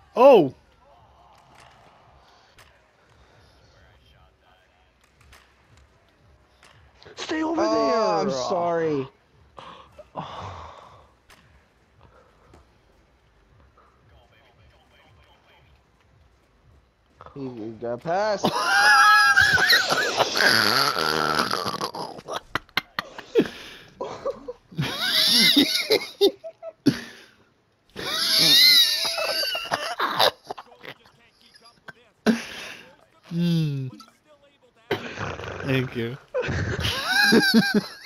Oh! Stay over there! Oh, I'm sorry. He got past. Hmm. Thank you.